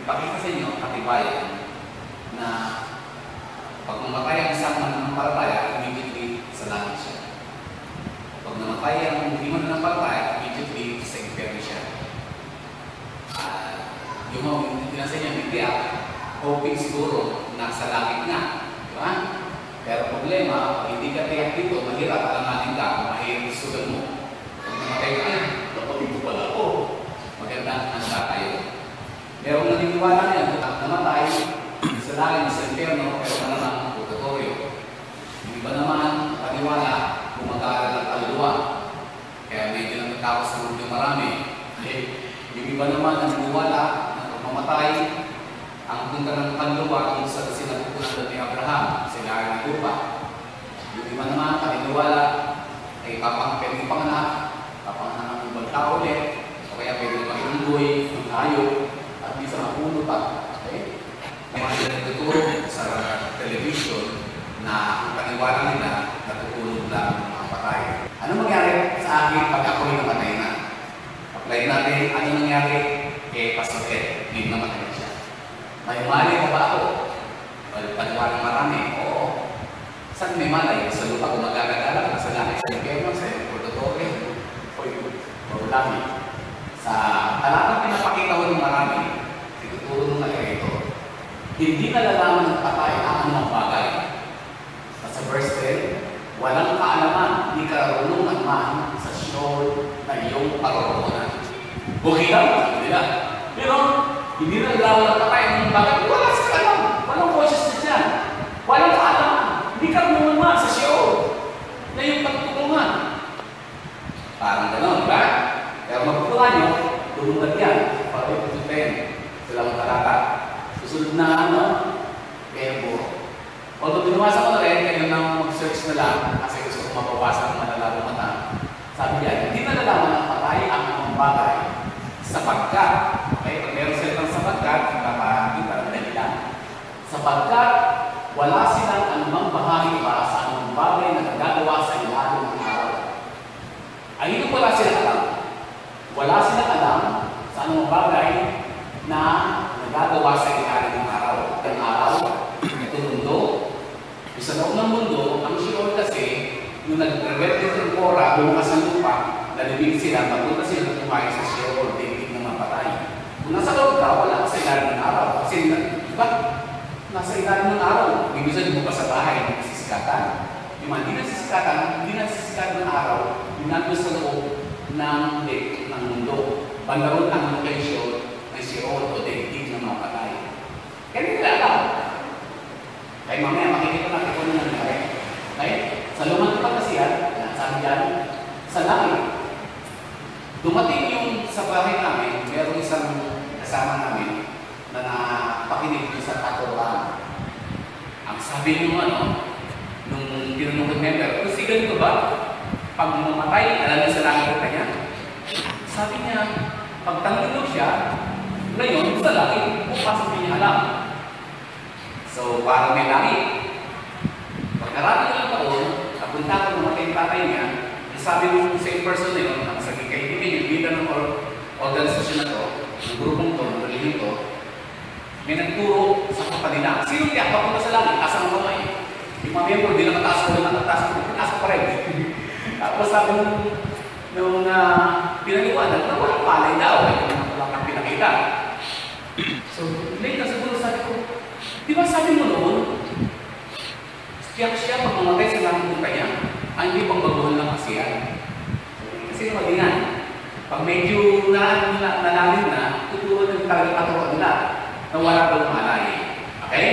ipakita sa inyo, katibayan, na pag namatay ang isang mananampalataya, immediately sa langit siya. Pag namatay ang hindi mananampalataya, immediately sa impyerno siya. Yung mga tinasa niya, hindi hoping siguro nasa langit nga. Diba? Pero problema, pag hindi ka tiyak dito, mahirap alamanin ka, mahirap isugan mo. Pag namatay ka, dapat dito pala ako. Maganda ang tayo. Merong naniniwala niya, namatay, sa langit, sa impyerno, pero malamang purgatorio. Yung iba naman, paniwala, gumagala ng kaluluwa. Kaya medyo nagtatapos ng mundo marami. Yung iba naman, naniniwala, na pag mamatay, ang punta ng kaluluwa, kung sa sinapupunan ni Abraham, sila ng lupa. Yung iba naman, paniniwala, ay pwedeng papanganak ng ibang tao ulit, o kaya pwedeng pag-unggoy, ng hayop, at di sa mapuno pa. Okay? May mga nagtuturo sa television na ang paniwala nila natutulog lang ng mga patay. Ano mangyari sa akin pag ako'y namatay na? Apply natin, ano nangyari kay Pastor Ed, hindi namatay na siya. May mali pa ba ako? Paniwala ng marami, oo. Saan may malay? Sa lupa kung magagagala, sa langit, sa impyerno, sa purgatorio, o langit. Sa talatang pinapakita ko ng marami, ituturo ng ito. Hindi nalalaman ng patay ang anumang bagay. Sa verse 10, walang kaalaman, hindi karunungan man sa Sheol na iyong paroroonan. Bukid lang, hindi lang. Pero, hindi nalalaman ng patay ang anumang bagay. Wala sa kalam. Walang consciousness dyan. Walang kaalaman. Hindi karunungan man sa Sheol na iyong pagtutulungan. Parang gano'n, di ba? Pero magputulan nyo, lumulad yan. Para ito silang talata. Susunod na Kembo. Although binawasa ko na rin, kayo nang mag-search na lang kasi gusto kong mabawasan ng malalang mata. Sabi niya, hindi nalalaman ng patay ang mga bagay sapagkat, okay, pag meron silang sapagkat, nakakita na nila. Sapagkat, wala silang anumang bahagi para sa anumang bagay na nagagawa sa ilalim ng araw. Ay, ito wala silang alam. Wala silang alam sa anumang bagay na nagagawa sa ilalim ng araw. Ang araw, ito mundo. Sa loob ng mundo, ang Sheol kasi, nung nag-rebel ng Korah, bumukas ng lupa, lalibig sila, papunta sila kumain sa Sheol, dating ng mga patay. Kung nasa loob ka, wala ka sa ilalim ng araw. Kasi, diba? Nasa ilalim ng araw. Ibig sabihin mo pa sa bahay, nagsisikatan. Yung mga hindi nagsisikatan ng araw, yung nandun sa loob ng mundo. Bandaron ang location ng Sheol o dating ng mga patay. Kaya hindi nila alam. Kaya mamaya makikita natin kung ano nangyari. Okay? Sa lumang pagkasiyan, sabi dyan, sa langit, dumating yung sa bahay namin, merong isang kasama namin na napakinig yung sa katoran. Ang sabi nung nung tinanong ng member, kasi ganito ba? Pag mamatay, alam niya sa langit ko kanya? Sabi niya, pag tanggalog siya, ngayon, sa langit, pupasok niya alam. So, parang may langit. Pagkarami ng taon, napunta ko namatay yung tatay niya, sabi mo same person na yun, ang saging kaibigan yung bida ng organisasyon na to, ng grupong to, ng relihiyon to, may nagturo sa kapanila. Sino kaya papunta sa langit? Asa ng mamay? Yung mga miyembro, di lang mataas ko, mataas ko pa rin. Tapos sabi nung pinag-iwanan, na walang palay daw, walang kang pinakita. So, late na siguro sabi ko, di ba sabi mo noon, tiyak siya pag mamatay sa langit ng kanya, hindi pang baguhan lang kasi yan. Kasi mali nga, pag medyo nalalim na, tuturo ng katuruan nila na wala pang malay. Okay?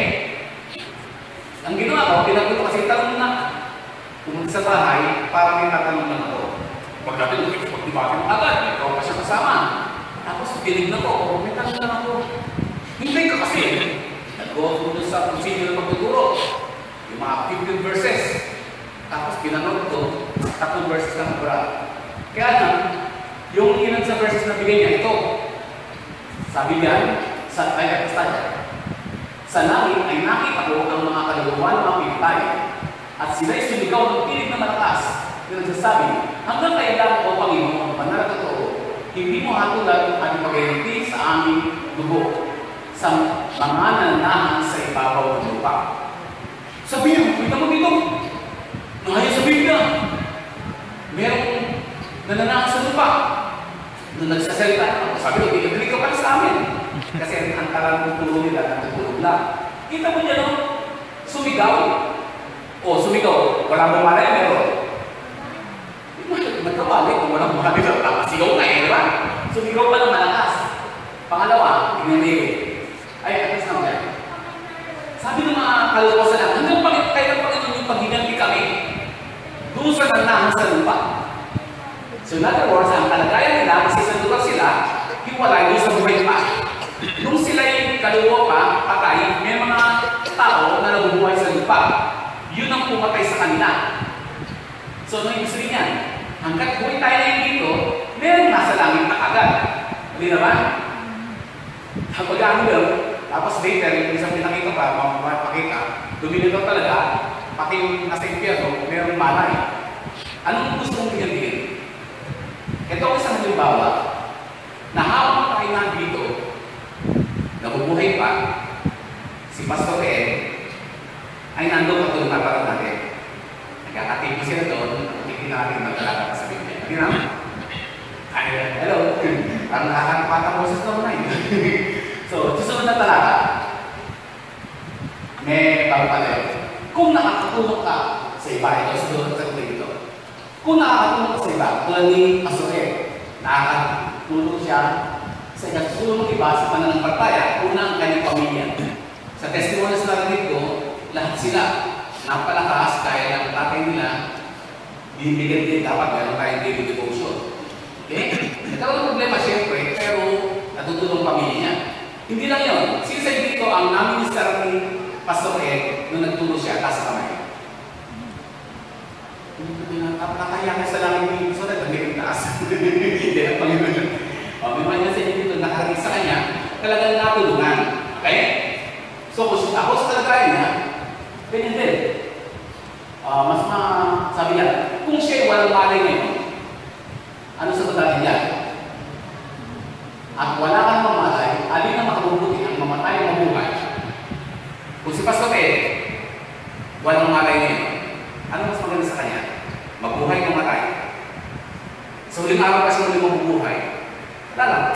Ang ginawa ko, pinagot ko kasi tanong na pumunta sa bahay, para may tatanong lang ako. Pag natin, pag-dibatin mo agad, ikaw pa siya kasama. Tapos pinig na ko, may tanong lang ako. Hindi ka kasi. Nag-go through sa procedure ng pagtuturo. Yung mga 15 verses. Tapos pinanood ko, 3 verses lang pura. Kaya na, yung ilan sa verses na bigay niya, ito. Sabi niya, sa langit ay nakita ko ang mga kaluluwa ng mga pinatay. At sila'y sumigaw ng pilig na malakas. Yung nagsasabi, hanggang kailan o Panginoon ang banal na totoo, hindi mo hatulan ang pagkaganti sa aming dugo. sa mga nananahan sa ibabaw ng lupa. Sabihin, kita mo dito, ngayon sa Biblia, merong nananahan sa lupa na nagsasalita. Sabi ko, hindi ka pala sa amin. Kasi ang tarang tulong nila, natutulog lang. Kita mo niya, no? Sumigaw. O, sumigaw. Walang bumalay, meron. Magkabalik kung walang bumalay. Sigaw na eh, di ba? Sumigaw pa ng malakas. Pangalawa, tingnan ay, atas na yan. Sabi ng mga kaluluwa sa lang, hanggang kailan Panginoon yung paghinanti kami doon sa nananahan sa lupa. So in other words, ang kalagayan nila, kasi sa lugar sila, hiwalay doon sa buhay pa. Nung sila'y kaluluwa pa, patay, may mga tao na nabubuhay sa lupa. Yun ang pumatay sa kanila. So ano yung gusto niyan? Hanggat buhay tayo na yung dito, meron nasa langit na agad. Hindi naman? Kapag ano lang, tapos later, yung isang pinakita pa, mapapakita, dumili daw talaga, pati yung nasa impyerno, mayroong malay. Anong gusto mong pinagbihin? Ito ang isang halimbawa, na habang tayo nandito, nabubuhay pa, si Pastor Ed, ay nandun katulong kaparang natin. Nagkakatipo sila doon, nakikita natin magkalaga pa sa Biblia. Hindi na? Hello? Parang nakakapata mo sa store na yun. So, susunod na talaga, may pagpapalay. Kung nakakatulong ka sa iba, ito susunod sa dito. Kung nakakatulong ka sa iba, tulad ni Pastor Ed, nakakatulong siya sa ikasusulong ng iba sa pananampalataya, unang ang kanyang pamilya. Sa testimonies na narinig ko, lahat sila napalakas, kaya lang tatay nila, bibigyan din dapat meron tayong daily devotion. Okay? Nagkaroon ng problema siyempre, pero natutulong pamilya niya. Hindi lang yun. Since dito ang naminister ni Pastor Ed nung nagtulong siya, taas kamay. Nakakaya ka sa langit ni Pastor Ed, hindi taas. Hindi ang Panginoon. May mga sa inyo dito nakarating sa kanya, talagang natulungan. Okay? So, kung ako sa kalagayan niya, ganyan din. Mas sabi niya, kung siya'y walang malay ngayon, ano sa pagdating niya? At wala kang mamalay, alin na makabubuti ang mamatay o mabuhay. Kung si Pastor Ed, walang malay ngayon, ano mas maganda sa kanya? Mabuhay o mamatay? Sa huling araw kasi huling mabubuhay, wala lang.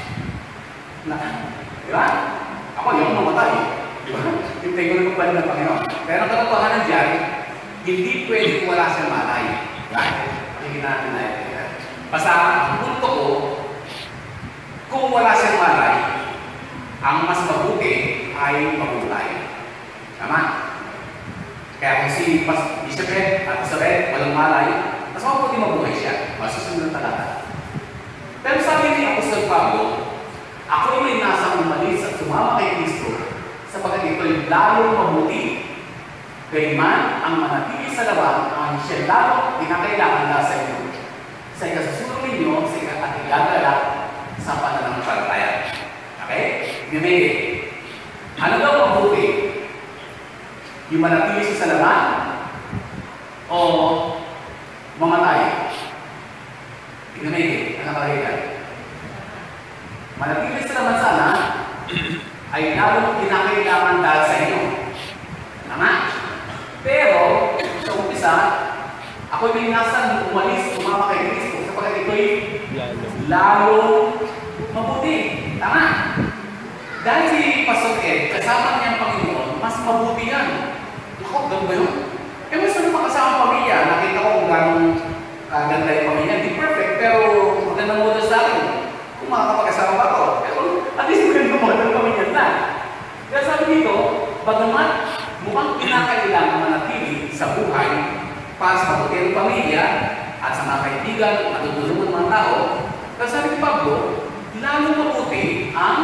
Di ba? Ako, yung mamatay. Di ba? Hintay ko na kung ng Panginoon. Pero ang katotohanan dyan, hindi pwede wala siyang malay. Right? Pakinggan natin na ito. Basta, ang punto ko, kung wala siyang malay, ang mas mabuti ay mabuhay. Tama? Kaya kung si Bishop Ed at Pastor Ed walang malay, mas mabuti mabuhay siya. Masusunod na talaga. Pero sabi ni Apostol Pablo, ako ay nasa umalis at sumama kay Kristo sapagkat ito'y lalong mabuti. Gayman ang manatili sa lawan ang siya lalong pinakailangan na sa inyo. Sa ikasusunod ninyo, sa ikatigagalak sa pananampalataya. Okay? Gimili. Ano daw mabuti? Yung manatili siya sa laman? O mamatay? Gimili. Ano kalagay? Manatili sa laman sana ay lalong kinakailangan dahil sa inyo. Tama? Pero, sa umpisa, ako'y may nasan umalis, sumama kay Kristo sapagkat ito'y lalong mabuti. Tama? Dahil si Pastor Ed, kasama niya ang Panginoon, mas mabuti yan. Ako, ganda yun. Eh, mas ano makasama pamilya? Nakita ko kung gano'ng kaganda yung pamilya. Hindi perfect, pero magandang model sa akin. Kung makakapag-asama ba ako, pero at least magandang model pamilya na. Kaya sabi dito, bagamat mukhang kinakailangan manatili sa buhay para sa mabuti ng pamilya at sa mga kaibigan, matutulungan ng mga tao, pero sabi ni Pablo, lalo mabuti ang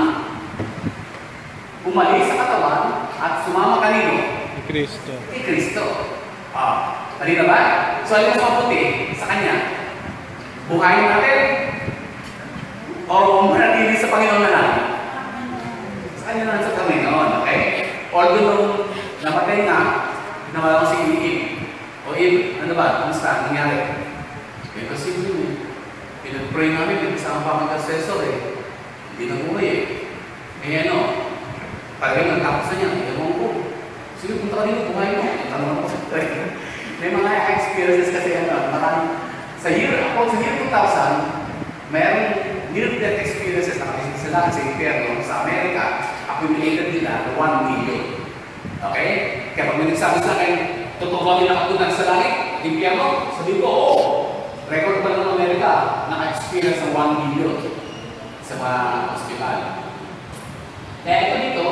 umalis sa katawan at sumama kanino? Kay Kristo. Kay Kristo. Mali na ba? So, ano mas mabuti sa Kanya? Buhayin natin? O manatili sa Panginoon na lang? Sa Kanya na lang sa Panginoon, okay? Although nung namatay na, nawala ko si Ib. O Ib, ano ba? Kamusta? Nangyari? Eh, kasi yun eh. Pinag-pray namin, kasama pa ang intercessor eh. Hindi na buhay eh. Eh ano? Talagang natapos na niya, ewan ko. Sige, punta ka dito, buhay mo. Tanong ako. May mga experiences kasi marami. Sa year 2000, mayroong near-death experiences na kasi sila sa impyerno sa Amerika, accumulated nila 1 million. Okay? Kaya pag may nagsabi sa akin, totoo ba may nakatunan sa langit? Impyerno? Sabi ko, oo. Record pa ng Amerika, naka-experience ng 1 million sa mga hospital. Kaya ito dito,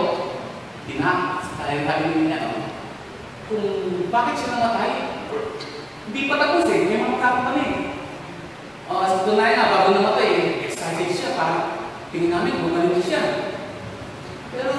sabi niya, kung bakit siya namatay, hindi pa tapos eh, may mga kapit kami. Sa tunay na, bago namatay, excited siya, parang tingin namin, gumaling siya. Pero,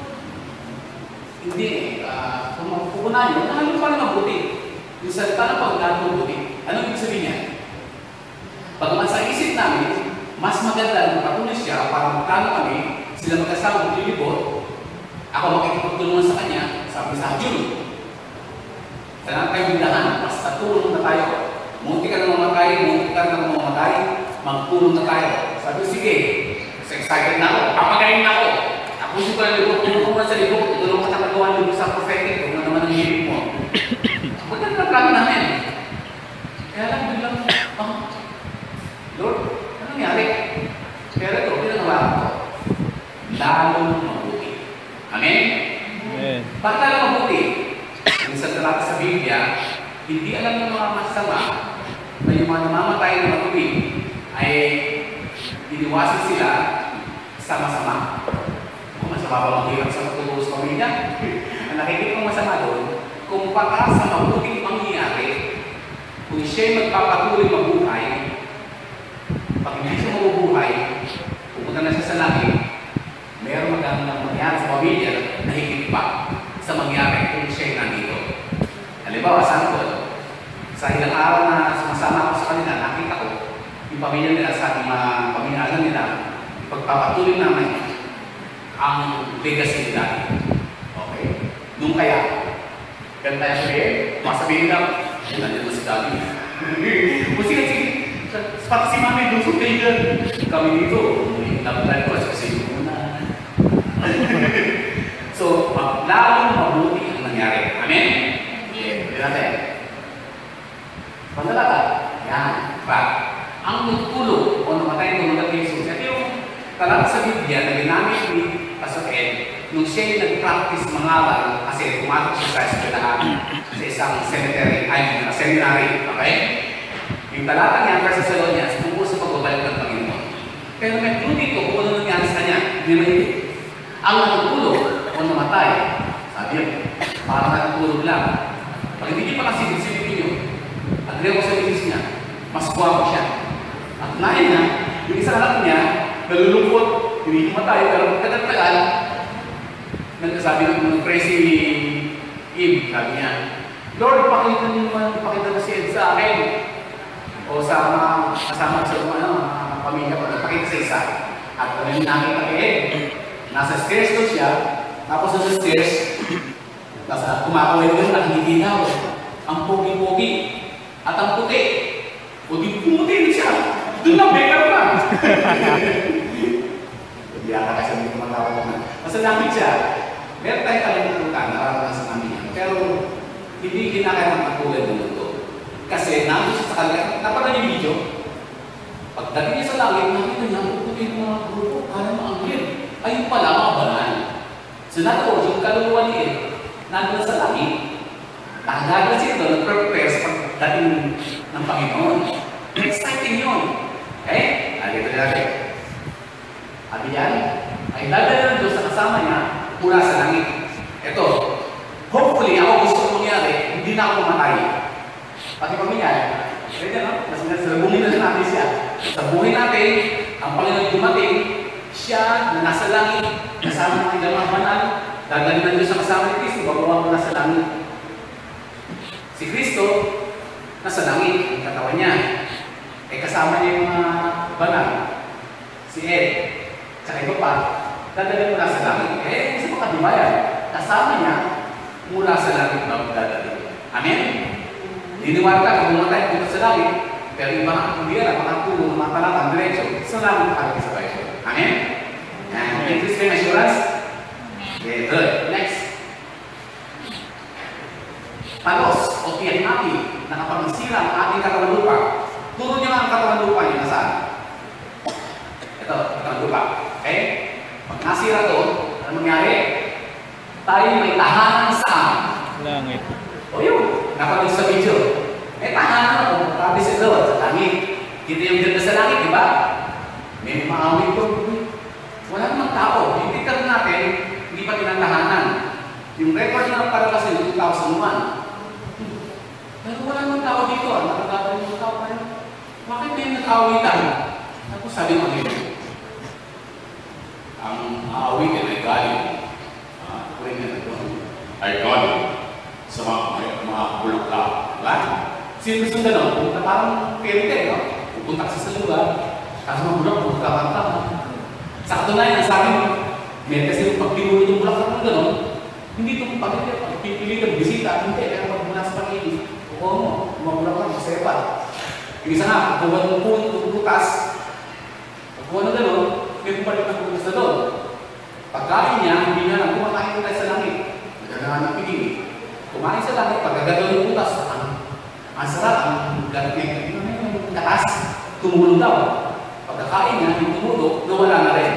hindi kung pupunan nyo, nahalo pa rin mabuti. Yung salita ng pagdaan mabuti. Anong ibig sabihin niya? Pagkaman sa isip namin, mas maganda na patuloy siya para magkano kami, sila magkasama maglilibot, ako makikipagtulungan sa kanya, sabi sa June. Kailangan tayo bindahan, mas natulong na tayo. Munti ka na mamatay, magtulong na tayo. Sabi, sige, mas excited na ako, papagayin na ako. Tapusin ko na libot, tulong ko sa libot, tulong ka na magawa libot sa prophetic, kung na naman ang hilig mo. Maganda na plano namin. Kaya lang biglang, Lord, ano nangyari? Pero ito, pinagawa ko. Lalong mabuti. Amen? Amen. Bakit lalong mabuti? Minsan talaga sa Biblia, hindi alam ng mga masama na yung mga namamatay na matubig ay iniwasan sila sa masama. Kung masama ba maghirap sa matulog sa pamilya? Ang nakikita kong masama doon, kung baka sa mabuting mangyayari, kung siya'y magpapatuloy mabuhay, pag hindi siya mabubuhay, pupunta na siya sa langit, mayroon magandang mangyari sa pamilya na higit pa sa mangyari kung siya'y nandito. Halimbawa, sample, sa ilang araw na sumasama ako sa kanila, nakita ko yung pamilya nila sa ating mga pamilya nila, pagpapatuloy namin ang legacy nila. Okay? Nung kaya, ganun tayo sabihin nila, nandiyan mo si Daddy. O sige, pati si Mami, doon sa pagan. Kami dito, nabulan ko, kasi muna. So, lalong mabuti ang nangyari. Amen? Yeah. Natin. Pandalaga. Yan. Pa. Ang nagtulog o namatay ng mga Jesus. Ito yung talaga sa Biblia na ginamit ni Pastor Ed nung siya'y nag-practice mangaral kasi pumatok siya sa eskwelahan sa isang seminary. Okay? Yung talata niya, First Thessalonians, tungkol sa pagbabalik ng Panginoon. Pero may clue dito kung ano nangyari sa kanya. Hindi na hindi. Ang natutulog o namatay, sabi yun, parang natutulog lang. Pag hindi niyo pa kasi silipin niyo, at rin ako sa bisis niya, mas guwapo siya. At nahin na, yung isang anak niya, nalulungkot, hindi matay, pero tagal-tagal, nagsasabi ng crazy Eve, sabi niya, Lord, pakita niyo naman, pakita mo si Ed sa akin. O sa mga kasama sa mga pamilya ko, nagpakita sa isa. At kami nakita kay Ed. Nasa stairs ko siya, tapos sa stairs, kumakawin ko nakikita daw. Ang pogi-pogi at ang puti. O di pumuti rin siya. Doon lang, bekar na. Hindi ata kasi hindi ko matawag na. Masalamit siya. Meron tayo kalimutan, nararamdaman sa namin yan. Pero hindi kinakailangan matulad ng mundo. Kasi nandun siya sa kanila, napanood yung video. Pagdating niya sa langit, nakita niya, puputi yung mga grupo, kaya maanggil. Ayun pala, mga banal. So not all, yung kaluluwa ni Ed, nandun sa langit. Nakagagal siya ito, nag-prepare sa pagdating ng Panginoon. Exciting yun. Okay? Nalito natin. At yan, ay dadala doon sa kasama niya mula sa langit. Ito, hopefully, ako gusto kong mangyari, hindi na ako mamatay. Pati pamilya, pwede no? Mas salubungin na natin siya. Sabuhin natin, ang Panginoon dumating, siya na nasa langit, kasama ng ilang mga banal, dadalhin na Diyos sa kasama ni Kristo, babawa mo nasa langit. Si Kristo, nasa langit, ang katawan niya. Eh kasama niya yung mga banal. Si Ed, tsaka iba pa, dadalhin mo nasa langit. Eh, isa pa kadibayan, kasama niya mula sa langit na dadalhin. Amen? Diniwala ka kung matay punta sa langit, pero iba ang kumbira, makatulong, matalatan, diretso, sa langit ka sa Bible. Amen? And in this way, assurance, Okay, good. Next. Palos o tiyak natin na kapag nasira ang ating katawan lupa, turo niyo nga ang katawan lupa niyo nasaan? Ito, katawan lupa. Okay? Pag nasira to, ano mangyari? Tayo may tahanan saan? Langit. O yun, napanood sa video. May tahanan ako, sabi sa Lord, sa langit. Kita yung ganda sa langit, di ba? May maawit ko. Wala namang tao. Yung picture natin, hindi pa tinatahanan. Yung record na para kasi 2001. Pero wala namang tao dito. Nakagabal yung tao kayo. Bakit may nag-aawitan? Tapos sabi mo nito, ang aawitin ay galing. Ay galing sa mga bulaklak. Diba? Sino gusto gano'n? Pumunta parang pwede, no? Pupunta kasi sa lugar. Kaso mga bulak, pupunta. Sa katunayan, sabi mo, may kasi yung pagpinulit yung bulaklak ng gano'n, hindi itong pagpipili ng bisita, hindi. Kaya pag mula sa pag-ibig, oo, mga bulaklak, masaya pa. Yung isa nga, pagkuhan ng butas, pagkuhan ng gano'n, may pumpalit ng butas na doon. Pagkain niya, hindi niya lang kumakain tayo sa langit. Nagagawa ng pigili. Kumain sa langit, pagkagalaw ng butas, ang sarap, ang katas, tumulong daw. Pagkakain niya, yung tumulong, nawala na rin.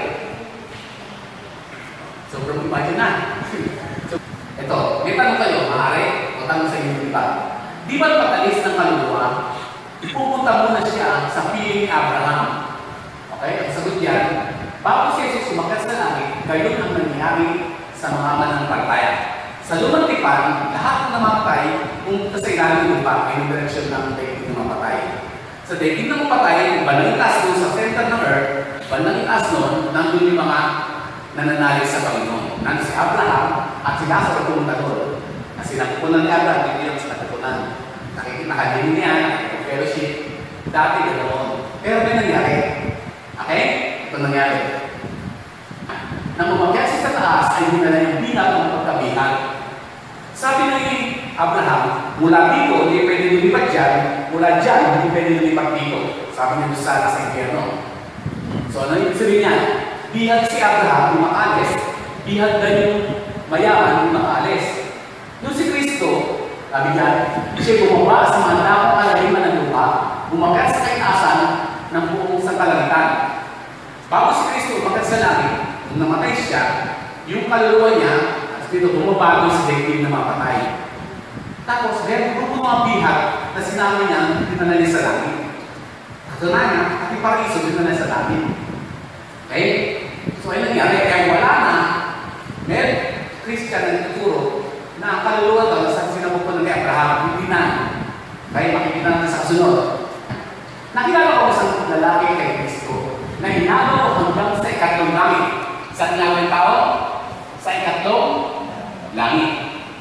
Sobrang imagine na. So, ito, may tanong kayo, maaari, o tanong sa inyo iba. Di ba patalis ng kaluluwa, pupunta muna siya sa piling ni Abraham. Okay? Ang sagot yan, bago si Jesus sumakas sa langit, gayon ang nangyari sa mga mananampalataya. Sa lumang tipan, lahat ng namatay kung sa ilalim ng lupa ay yung direksyon ng daigdig ng mapatay. Sa daigdig ng mapatay, bandang itaas doon sa center ng earth, bandang itaas noon, nandun yung mga nananalig sa Panginoon. Nandun si Abraham at si Lazaro pumunta doon. Kasi nakukunan ni Abraham, hindi lang sa nakukunan. Nakalimin niya, fellowship, dati ganoon. Pero may nangyari. Okay? Ito nangyari. Nang umakyat siya sa taas, ay dinala yung bilang ng pagkabihan. Sabi ni Abraham, mula dito, hindi pwede lumipat dyan. Mula dyan, hindi pwede lumipat dito. Sabi niya doon sa impyerno. So, ano yung sabi niya? Bihag si Abraham, yung maalis. Bihag na yung mayaman, yung maalis. Nung si Kristo, sabi niya, siya bumaba sa mga dakong kalaliman ng lupa, umakyat sa kaitaasan ng buong sangkalangitan. Bago si Kristo umakyat sa langit, nung namatay siya, yung kaluluwa niya, dito bumaba doon sa daigdig na mapatay. Tapos, meron grupo mga bihag na sinama niya, dinala sa langit. Katunayan, at yung paraiso, dinala sa langit. Okay? So, ay nangyari, kaya wala na, meron Christian na nagtuturo na ang kaluluwa daw sa sinabupan ni Abraham, hindi na. Kaya makikita na sa kasunod. Nakilala ko isang lalaki kay Kristo na hinalo hanggang sa ikatlong langit. Saan nga ang tao? Sa ikatlong langit.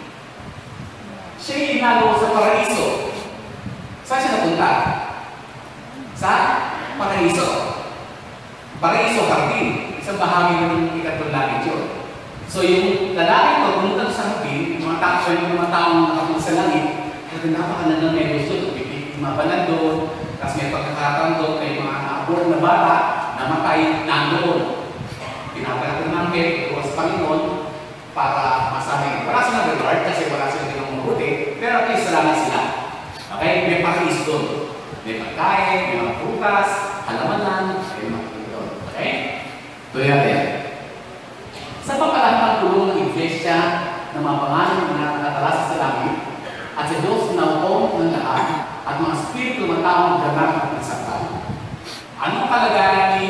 Siya hinalo sa paraiso. Saan siya napunta? Sa paraiso. Paraiso, hardin. Isang bahagi ng ikatlong langit yun. So yung lalaki pag pumunta sa hardin, yung mga taong nakapunta sa langit, kasi napakala ng negosyo, mabanad doon, tapos may pagkakataon doon, may mga naabor na bata, namatay, nandoon. Pinapalatan namin, ito sa Panginoon, para masabi, wala silang reward kasi wala silang ginawang mabuti, pero at least salamat sila. Okay? May pakiis doon. May pagkain, may mga prutas, halamanan, may mga doon. Okay? Ito yan. Sa pagkalahatang tulong ng Iglesia na mga pangalan na nakatalasa sa langit at sa Diyos na upong ng lahat at mga spirito ng taong ganap at nasaktan. Anong kalagayan ni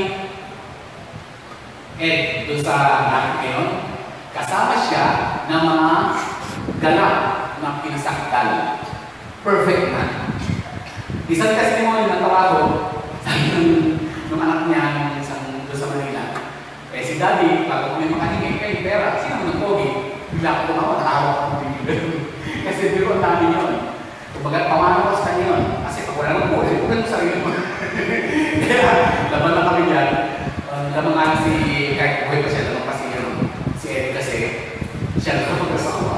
Ed doon sa langit ngayon? Kasama siya ng mga ganap na pinasaktan. Perfect na. Isang testimony na tawag sabi ng anak niya doon sa Manila. Eh si Daddy, pag may makahingi kayo pera, sino mo ng pogi? Bigla ko tumawa, nakawak ko ng bibig. Kasi biro ang dami yun. Kumbaga, pamano ko sa kanya yun. Kasi pag wala ng pogi, huwag mo sarili mo. Kaya, laban na kami dyan. Laban nga si, kahit buhay pa siya, laban pa si Eddie kasi, siya lang kapag-asawa.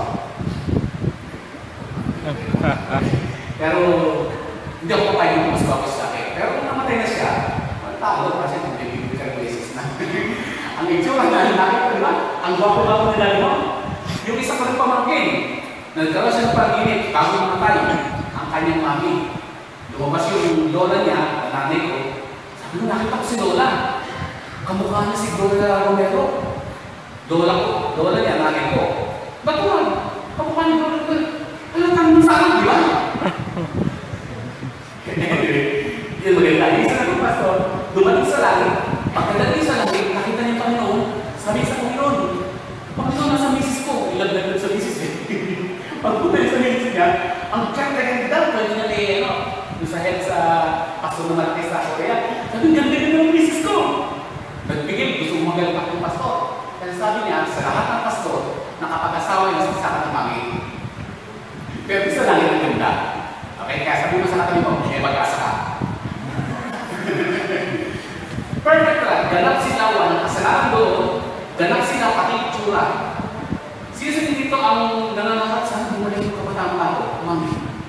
Pero, hindi ako papayag yung mas bago sa akin. Pero kung namatay na siya, talo kasi nagbibigay ka ng beses na. Ang itsura na, nakita ko, di ba? Ang gwapo-gwapo nila mo. Yung isa ko rin pamangkin, nagkaroon siya ng pag-init bago mamatay ang kanyang mami. Lumabas yung lola niya, nanay ko. Sabi ko, nakita ko si Lola. Kamukha niya si Lola Romero. Lola niya, nanay ko. Ba't ko? Kamukha niya Lola Romero. Alam kami sa akin, di ba? Yung maganda. Yung isa ng pastor, dumating sa langit. Pagkadating sa langit, nakita niya Panginoon. Sabi sa Panginoon, Panginoon, nasa misis ko. Ilagdag sa misis eh. Pagpunta niya sa misis niya, ang ganda-ganda. Pwede niya na doon sa head sa pastor na Marquez sa Korea. Sabi, ganda-ganda ng misis ko. Nagpigil, gusto magalpak yung pastor. Kasi sabi niya, sa lahat ng pastor, nakapag-asawa yung sasaka ng mami. Pero isa lang yung ganda. Okay, kaya sabi mo sa katabi mo, mag-asa ka. Perfect lang. Ganap sila walang kasalanan doon. Ganap sila pati itsura. Sino sa dito ang nananahat sa bumalik yung kabataan tao? Mami.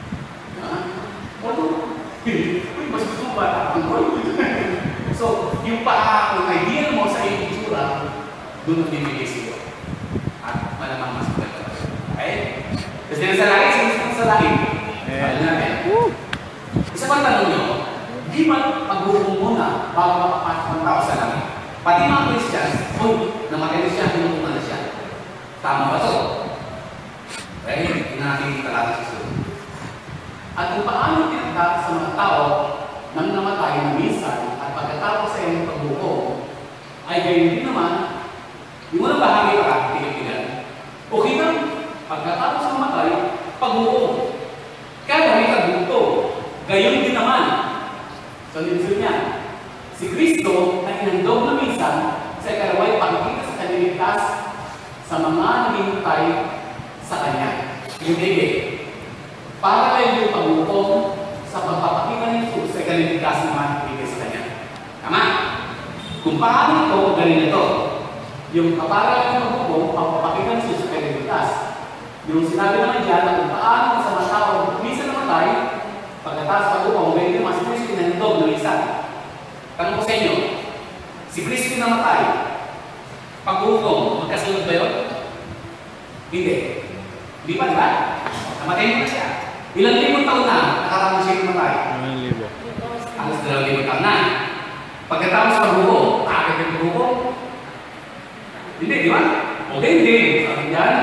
Ano? Uy, mas gusto mo ba? So, yung kung idea mo sa iyong itsura, doon ang bibigay sila. At malamang mas maganda. Okay? Kasi sa langit, sa langit. Alam natin. Isa pang tanong nyo, di ba pag-uupong muna bago makapasok ng tao sa langit? Pati mga Christians, namatay na siya, pinupungan na siya. Tama ba ito? Okay, hindi natin talata sa susunod. At kung paano tinatawag sa mga tao nang namatay na minsan at pagkatapos sa iyong pagbuko, ay gayon din naman, yung unang bahagi para pinagpigan. Okay lang, pagkatapos ng matay, pagbuko. Kaya may kaguto. Gayon din naman. So, nilison niya. Si Kristo na inandog na minsan sa ikalaway pagkita sa kaniligtas sa mga naghihintay sa Kanya. Yung ibig. Para kayo yung pagbuko sa pagpapakita ni Jesus sa kaniligtas na mga naghihintay sa Kanya. Tama? Kung paano ito, galing ito. Yung kapara ng pagbuko, pagpapakita ni Jesus sa kaniligtas. Yung sinabi naman dyan na kung paano sa mga tao minsan namatay, pagkatapos pag-upang, ngayon naman si Kristo inandog na minsan. Tanong ko sa inyo, si Kristo namatay, pag-upang, magkasunod ba yun? Hindi. Hindi pa, di ba? Namatay mo na siya. Ilang libong taon na nakaraan siya namatay? 2,000. Alas 2,000 taon na. Pagkatapos pag-upang, agad yung pag-upang? Hindi, di ba? O hindi. Sabi dyan,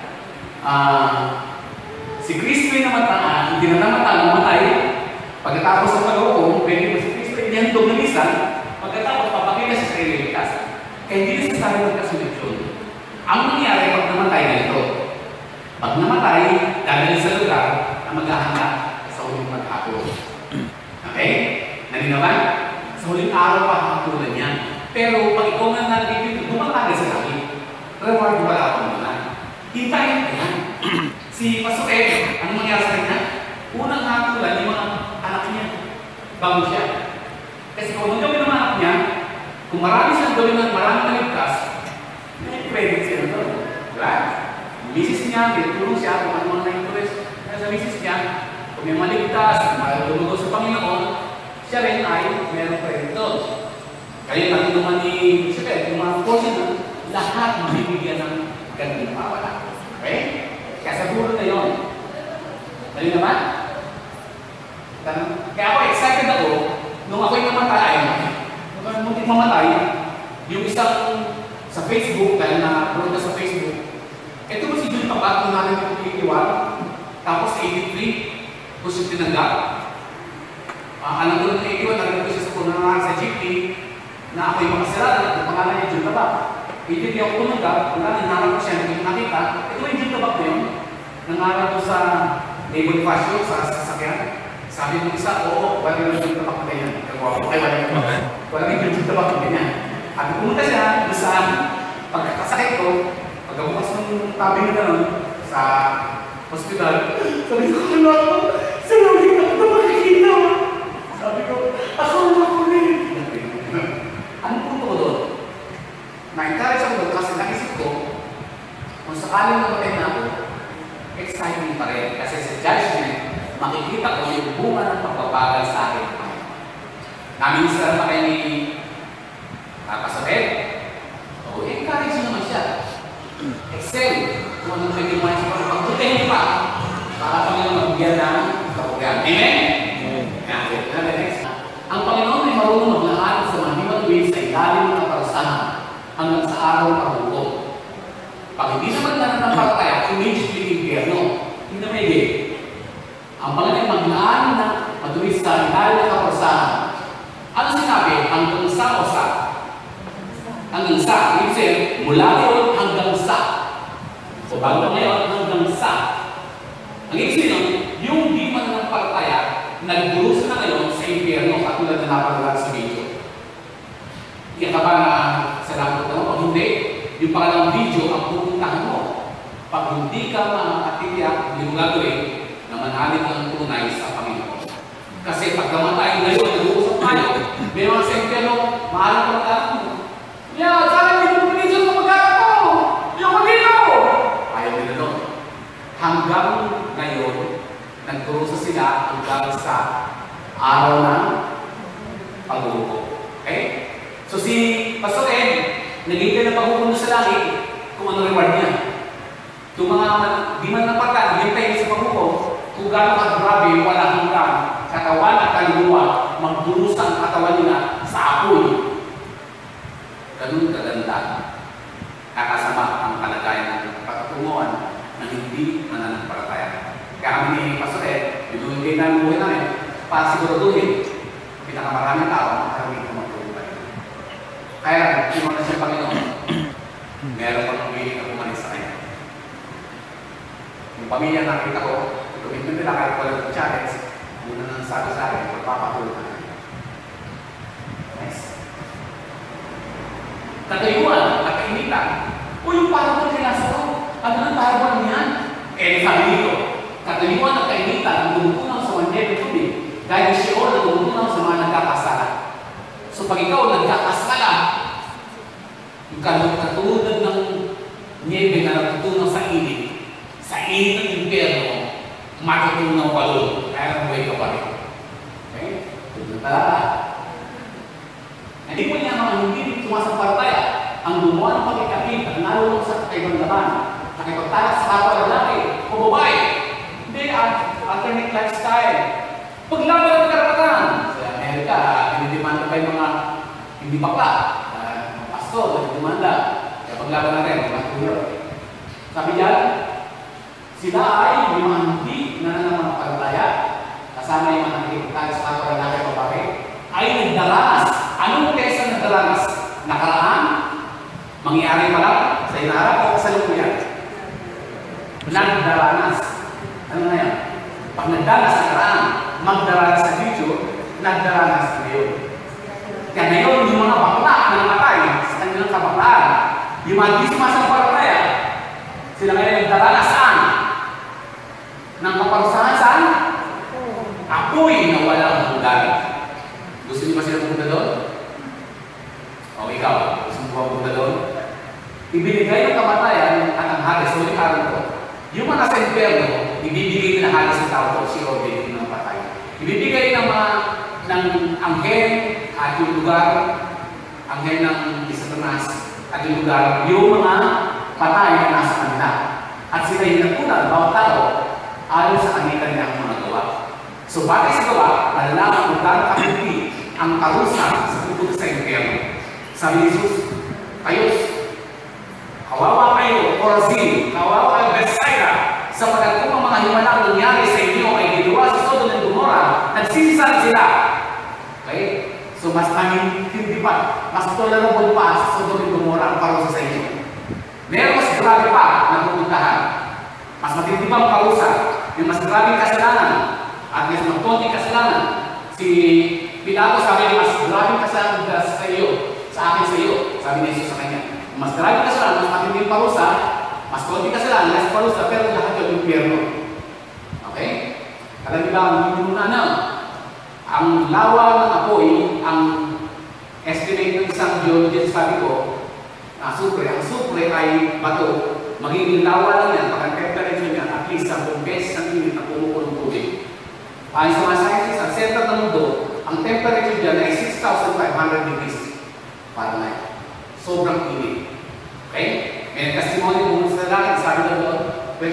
si Kristo ay namatay, hindi na namatay, pagkatapos ng pag-uupong, pwede ba si Kristo ay niyandog na minsan, pagkatapos papakita siya sa kaniligtas. Kaya hindi na sasabi magkasunod yun. Ang nangyari pag namatay na ito, pag namatay, dadali sa lugar na maghahanda sa huling maghapon. Okay? Nalinawan? Sa huling araw pa hapunan niya. Pero pag ikaw na nandito, dumatagay sa langit. Reward wala pa muna. Hintayin ko yan. Si Pastor Ed, anong mangyari sa kanya? Unang hatulan yung mga anak niya. Bago siya. Kasi kung magawin ng anak niya, kung marami siyang gawin ng maraming kaligtas, may credit siya na doon. Diba? Misis niya, may tulong siya kung ano mga na-interest sa misis niya. Kung may maligtas, kung may tumugo sa Panginoon, siya rin ay meron credit doon. Kaya natin naman ni Pastor Ed, yung mga portion na lahat mabibigyan ng ganun mawala. Okay? Kaya sa dulo na yun. Dali naman? Kaya ako excited ako, nung ako'y namatay, muntik mamatay, yung isang sa Facebook, dahil na-upload na sa Facebook, ito ba si Jun Tabat kung natin ito iiwan? Tapos 83, kung siya tinanggap. Alam ko na iiwan, narinig ko siya sa punangan sa GP, na ako'y makasirada, at pangalan niya Jun Tabat. Hindi ako tumanggap, wala, nangarap ko siya, hindi nakita. Ito yung Jun Tabat na yun. Nangarap ko sa Naval Fashion, sa sasakyan. Sabi mo isa, oo, wala yung Jun Tabat na yan. Wala yung Jun Tabat na yan. At pumunta siya, doon sa pagkakasakit ko, pagkabukas ng tabi na gano'n, sa hospital, sabi ko, ano ako? Sabi ko, ako makikita. Sabi ko, ako rin. Anong punto ko doon? Na-encourage ako doon kasi naisip ko, kung sakaling namatay na ako, exciting pa rin. Kasi sa judgment, makikita ko yung bunga ng pagbabagal sa akin. Naminsan pa kayo ni Pastor Ed. O, encourage naman siya. excel kung anong pwede mo sa pagpagputihin pa para Panginoon magbigyan ng kapugian. Amen? Amen. Next. Ang Panginoon ay marunong maglaan sa mga himatwid sa ilalim ng kaparusahan hanggang sa araw ng paghukom. Pag hindi naman nananampalataya, immediately impyerno. Hindi na may game. Ang Panginoon ay maglaan na matuwid sa ilalim ng kaparusahan. Ano sinabi? Hanggang sa o sa? Hanggang sa. Ibig sabihin, mula ngayon hanggang sa. So, bago ngayon hanggang sa. Ang ibig sabihin, yung di mananampalataya, nagburusa na ngayon sa impyerno katulad na napagawa sa video. Iyan ka ba na salamat ka mo? Pag hindi, yung pangalawang video ang pupuntahan mo. Pag hindi ka makakatiyak, hindi mo gagawin na manalig ng tunay sa Panginoon. Kasi pag namatay ngayon, nag-uusap tayo, may mga sa impyerno, mahal ka mag-anak mo. Yeah, sana hindi mo pinidyo ng mag-anak mo! Hindi ako dito! Ayaw nila doon. Hanggang ngayon, nagkurusa sila hanggang sa araw ng paghukom. Okay? So si Pastor Ed, naging na paghukom sa langit kung ano reward niya. Kung mga di man napagkan, hintay sa paghukom, kung gano'n kagrabe, wala hanggang katawan at kaluluwa, magdurusa ang katawan nila sa apoy. Ganun kaganda. Kakasama ang kalagayan ng pagkatunguan na hindi mananampalataya. Kaya kami ni Pastor Ed, binunigay namin buhay namin para siguraduhin pinakamaraming tao ang maraming kumagpulubay. Kaya, kung na siya Panginoon, meron pa ng willing na pumalis sa kanya. Yung pamilya nakita ko, commitment nila kahit wala ng challenge, muna nang sabi sa akin, magpapatulog na kanya. Nice. Katayuan at kainitan. O yung parang ko kinasaro, ano nang parang yan? Eh, sabi dito, katayuan at kainitan ang tumutunaw sa wanyay ng tubig dahil siya o na tumutunaw sa mga nagkakasala. So pag ikaw nagkakasala, yung katulad ng niebe na natutunaw sa init ng impyerno, matutunaw pa doon. Kaya buhay ka pa rin. Okay? Tulad talaga. Hindi mo niya mga hindi sumasampalataya ang gumawa ng pagkikapit at nalulong sa kakaibang laban, nakipagtalas sa kapwa lalaki o babae. Hindi, alternate lifestyle. Paglaban ng karapatan. Sa Amerika, dinidemanda pa yung mga hindi bakla. Pastor, dinidemanda. Kaya paglaban natin, mga tuyo. Sabi diyan, sila ay yung mga hindi nananampalataya, kasama yung mga nakipagtalas sa kapwa lalaki o babae, ay nagdaranas. Anong tesa nagdaranas? Nakaraan? Mangyari pa lang sa inaharap o kasalukuyan? Nagdaranas. Ano na yan? Pag nagdanas sa nakaraan, magdaranas sa future, nagdaranas ngayon. Kaya ngayon, yung mga bakla na namatay sa kanilang kabaklaan, yung mga di sumasampalataya, sila ngayon nagdaranas saan? Nang kaparusahan saan? Apoy na walang hanggan. Gusto niyo ba sila pumunta doon? O ikaw, gusto mo ba pumunta doon? Ibinigay ng kamatayan at ang halis. So, ikaw ko. Yung mga sa impyerno, ibibigay ng halis ng tao si Robin ng patay. Ibibigay ng mga ng anghel at yung lugar, anghel ng Satanas at yung lugar, yung mga patay na nasa kanila. At sila yung nagpunan, bawat tao, ayon sa kanilang mga gawa. So, bakit sa gawa, malalaman kung gano'ng kapipi ang karusa sa pupunta sa impyerno. Sabi ni Jesus, kayos, kawawa kayo, Corazin, kawawa kayo, Bethsaida, sapagkat kung ang mga himalang nangyari sa inyo ay ginawa sa Sodom at Gomorrah, nagsisisan sila. Okay? So, mas hindi pa, mas tolerable pa sa Sodom at Gomorrah ang parusa sa inyo. Meron mas grabe pa na pupuntahan. Mas matindi pa ang parusa, yung mas grabing kasalanan, at mas magkonting kasalanan. Si Pilato sabi niya, mas grabing kasalanan sa iyo, sa akin sa iyo, sabi ni Jesus sa kanya. Mas grabing kasalanan, mas matinding parusa, mas konting kasalanan, less parusa, pero lahat yung impyerno. Okay? Alam niyo ba, ang lawa ng apoy, ang estimate ng isang geologist, sabi ko, ang supre ay bato, magiging lawa lang yan, pag ang temperature niya, at least 10 beses ang init na pumukulong tubig. Ayon sa mga scientists, ang center ng mundo, ang temperature dyan ay 6,500 degrees Fahrenheit. Sobrang init. Okay? May testimony kung sa lalaki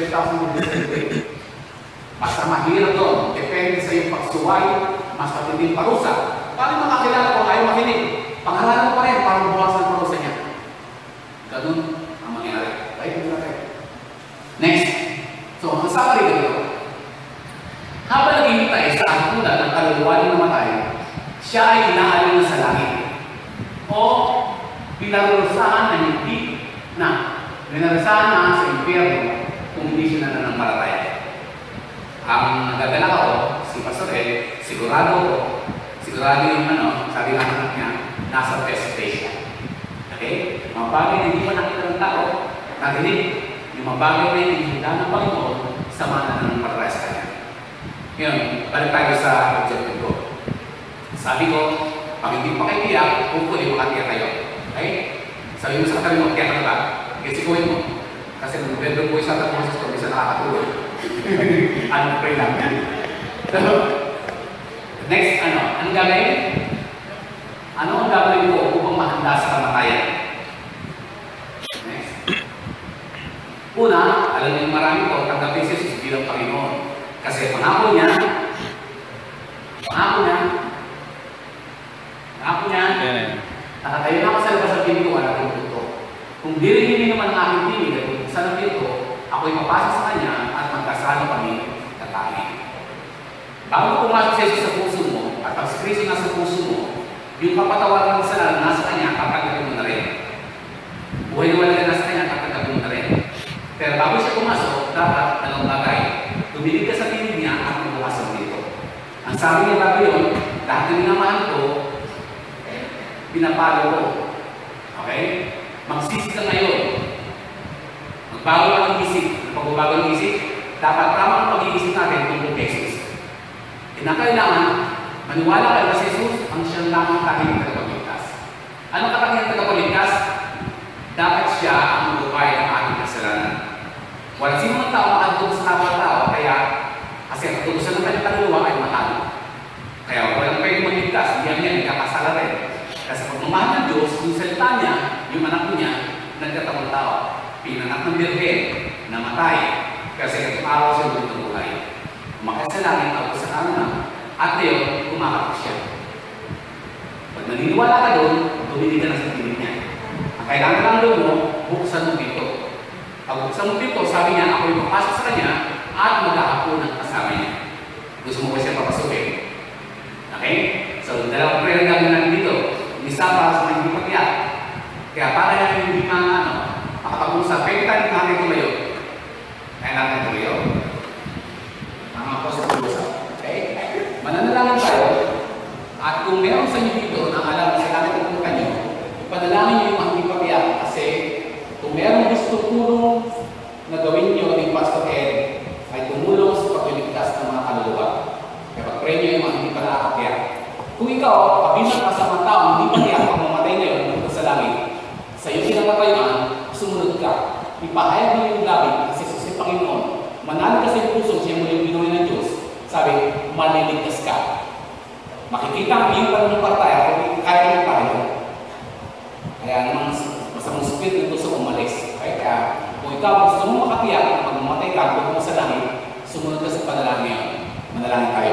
12,000 degrees centigrade. Basta mahirap doon. Depende sa iyong pagsuway, mas matinding parusa. Paano makakilala kung ayaw makinig? Pangalanan pa rin para mabawasan ang parusa niya. Ganun ang mangyari. Next. So, ang summary dito. Habang naghihintay sa agpunan ng kaluluwa ng namatay, siya ay inaalin sa langit. O pinarusahan na hindi na pinarusahan na sa impyerno kung hindi siya nananampalataya. Ang nagdadala ko, si Pastor Ed, sigurado yung sabi ng anak niya, nasa best place siya. Okay? Mga bagay na hindi pa nakita ng tao, narinig, yung mga bagay na hindi ng Panginoon, sama na nananampalataya sa kanya. Ngayon, balik tayo sa objective ko. Sabi ko, pag hindi pa kayo tiyak, hopefully makatiyak kayo. Okay? Sabi mo sa katabi mo, tiyak ka ba? Kasi kuhin mo. Kasi nung November po isa at Moses ko, isa nakakatulog. Ano, pray lang yan. So, next, anong gagawin? Ano ang gagawin ko upang mahanda sa kamatayan? Next. Una, alam niyo marami ko, tanggapin si Jesus bilang Panginoon. Kasi pangako niya, nakatayo na ako sa labas ng pinto, wala akong pinto. Kung dirigin naman ang aking tinig at kung sa pinto, ako'y mapasok sa kanya at magkasalo kami tatangin. Bago pumasok sa Jesus sa puso mo at pag si Kristo nasa puso mo, yung kapatawaran ng kasalanan nasa kanya, kakagawin mo na rin. Buhay na wala na nasa kanya, kakagawin mo na rin. Pero bago siya pumasok, dapat dalawang bagay. Tumilig ka sa tinig niya at magbukasan dito. Ang sabi niya bago yun, lahat ng minamahal ko, pinapalo ko. Okay? Magsisi ka ngayon. Magbago ka ng isip. Pagbabago ng isip, dapat tamang pag-iisip natin tungkol kay Jesus. Kinakailangan, maniwala kayo sa Jesus ang siyang lamang tanging tagapagligtas. Anong katanging tagapagligtas? Dapat siya ang magubay ng ating kasalanan. Walang sinong tao makatulog sa kapwa-tao, kaya kasi ang katutusan ng kanyang kaluluwa ay mahal. Kaya walang pwede magligtas, hindi niya ikakasala rin. Kasi pag mamahal ng Diyos, yung salita niya, yung anak niya, nagkatawang tao. Pinanak ng birhen, namatay. Kasi araw siya doon ng buhay. Umakit sa langit, ako sa kanina, at ngayon, kumakapit siya. Pag naniniwala ka doon, tuminig ka na sa tinig niya. Ang kailangan lang doon mo, buksan mo dito. Pag buksan mo dito, sabi niya, ako'y mapasok sa kanya, at mag-aapo ng kasama niya. Gusto mo ba siya papasukin? Okay? So, dalawang prayer namin natin dito. Isa para sa mga hindi pagkiyak. Kaya para yan hindi makapag-usap, pwede tayo natin tumayo. Kaya natin tumayo. Mga positive-usap. Okay? Mananalangin tayo. At kung meron sa inyo dito na alam sa natin kung kanyo, ipanalangin nyo yung mga hindi pagkiyak. Kasi kung meron gusto tulong na gawin nyo ni Pastor Ed, ay tumulong sa pagligtas ng mga kaluluwa. Kaya pag-pray nyo yung mga hindi pa nakakakyak. Kung ikaw, kabilang ka sa mga tao, hindi pa kaya kung mamatay ngayon, dito sa langit, sa iyong pinapatayuan, sumunod ka. Ipahayag mo yung labi, kasi si Panginoon, manalo ka sa iyong puso, siya mo yung pinuwi ng Diyos. Sabi, maliligtas ka. Makikita ang iyong pananampalataya, kung kaya mo ipahayag. Kaya naman, masamang spirit ng puso umalis. Kaya kung ikaw gusto mo makatiyak, pag mamatay ka, kung mo sa langit, sumunod ka sa panalangin ngayon. Manalangin tayo.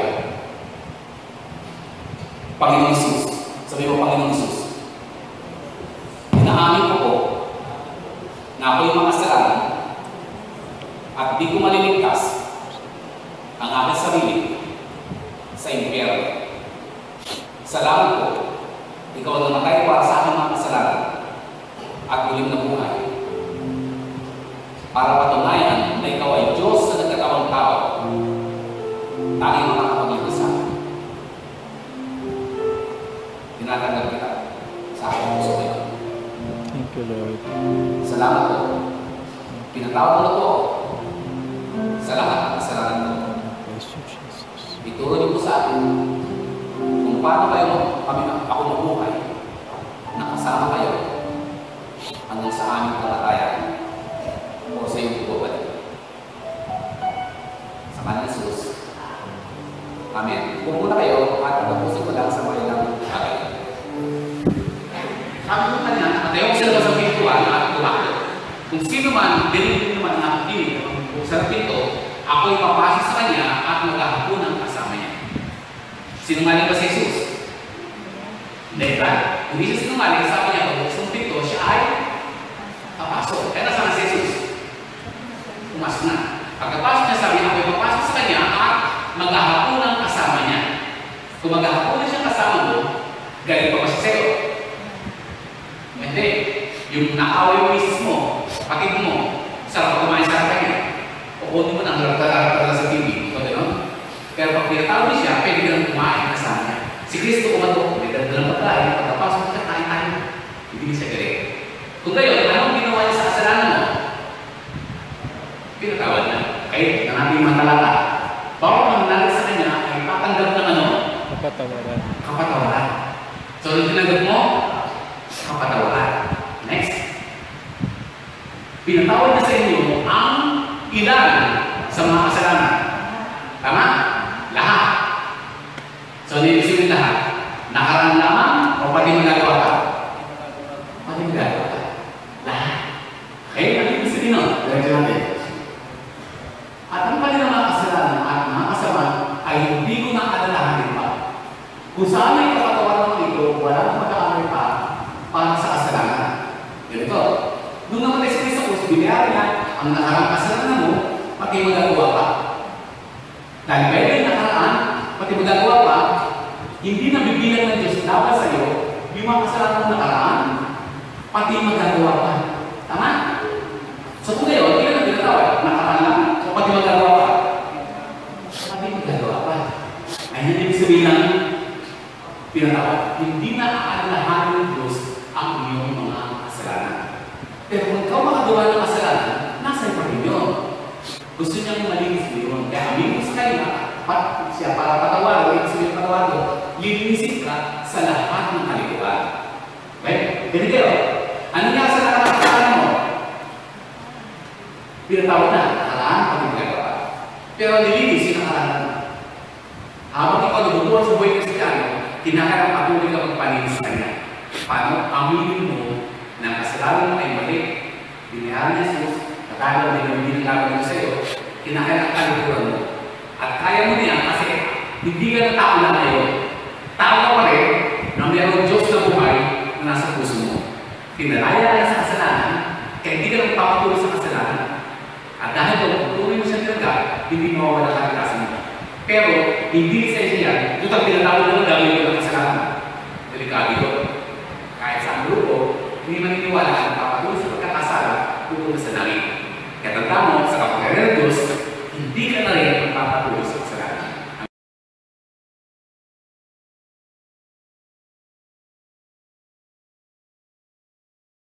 Panginoon Jesus. Sabi mo, Panginoon Jesus. Inaamin ko po na ako'y makasalanan at di ko maliligtas ang aking sarili sa impyerno. Salamat po, ikaw ang namatay para sa aking mga kasalanan at muling nabuhay. Para patunayan na ikaw ay Diyos na nagkatawang tao, tanging makakapagligtas sa akin. Tinatanggap kita sa aking puso ngayon. Thank you, Lord. Salamat po. Pinatawag mo na po sa lahat ng kasalanan ko. Praise you, Jesus. Ituro niyo po sa akin kung paano ako mabuhay na kasama kayo hanggang sa aming kamatayan o sa iyong pagbabalik. Sa kanyang Jesus. Amen. Kung muna kayo at tapusin ko lang sa mga ilang bagay. Sabi ko kanya, natayo ko sila sa pintuan at tumakot. Kung sino man, dinig naman ang aking dinig. Sa magpapasok sa kanya at maghahapunan kasama niya. Sinungaling ba si Jesus? Hindi ba? Hindi siya sinungaling, sabi niya, pag buksan pinto, siya ay papasok. Kaya nasaan si Jesus? Pumasok na. Pagkapasok niya, sabi niya, ako'y papasok sa kanya at maghahapunan kasama niya. Kung maghahapunan siya kasama mo, galing pa ba siya sa'yo? Hindi. Yung naaway mo misis mo, kapatid mo, sarap kumain sa kanya. O kunin mo nang harap-harap sa TV. Ito gano'n. Pero pag pinatawag siya, pwede ka nang kumain kasama niya. Si Kristo kumato, may dalang pagkain, pagkapasok siya, kain-kain. Hindi siya galing. Kung gayon, anong ginawa niya sa kasalanan mo? Pinatawad na. Kaya na natin yung matalata. Bawat mangyari sa kanya ay tatanggap ng ano? Kapatawaran. Kapatawaran. So, nung tinanggap mo, kapatawaran. Next. Pinatawad na sa inyo ang ilan sa mga kasalanan. Tama? Lahat. So, nilisimin lahat. Nakaraan lamang o pati magagawa ka? Pati magagawa ka. Lahat. Okay? Ano yung sabihin nun? Diretso natin. At ang pali ng mga kasalanan at mga kasamaan ay hindi ko na alalahanin pa. Kung saan may kapatawaran ng ito, walang mag-aaral pa para sa kasalanan. Ganito. Nung namatay si Kristo, binayaran niya ang nakarang kasalanan mo, pati magagawa pa. Dahil pwede yung nakaraan, pati magagawa pa, hindi na bibigyan ng Diyos dapat sa iyo yung mga kasalanan ng nakaraan, pati magagawa pa. Tama? So kung ngayon, hindi na pinatawad, nakaraan lang, o pati magagawa pa. Pati magagawa pa. Ay hindi ibig sabihin ng pinatawad. Hindi na aalalahanin ng Diyos ang iyong mga kasalanan. Pero kung ikaw makagawa ng kasalanan, nasa iyo pa rin yun. Gusto niyang malinis yun. Kaya amin mo sa kanya, siya para patawarin, ibig sabihin patawarin, linisin ka sa lahat ng kalikuan. Okay? Ganito yun. Ano nga sa nakakasalanan mo? Pinatawad na, nakaraan, pati magagawa. Pero nilinisin ang kasalanan mo. Habang ikaw nabubuhan sa buhay Kristiyano, kinakarang patuloy ka magpalinis sa kanya. Paano? Aminin mo na kasalanan mo ay mali. Binayaran niya Jesus, nakagawa din ang ginagawa sa iyo, kinakarang kalikuan mo. At kaya mo niya kasi hindi ka na tao lang ngayon. Tao ka pa rin na mayroong Diyos na buhay na nasa puso mo. Pinalaya ka sa kasalanan, kaya hindi ka lang papatuloy sa kasalanan. At dahil kung patuloy mo siya tinanggap, hindi mawawala ka ng kasan mo. Pero hindi